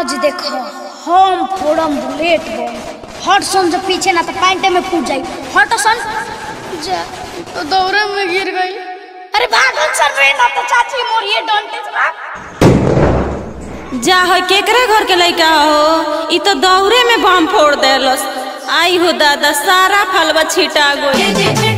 आज देखो हम फोड़म बुलेट बम हट सन जो पीछे ना तो पैंटे में फूट जाई। हट सन जा तो दौरे में गिर गई। अरे भागन सर रे ना तो चाची मोर ये डंटे से भाग। जा है केकरे घर के लइका हो ई तो दौरे में बम फोड़ देलस। आई हो दादा सारा फलवा छिटा गई।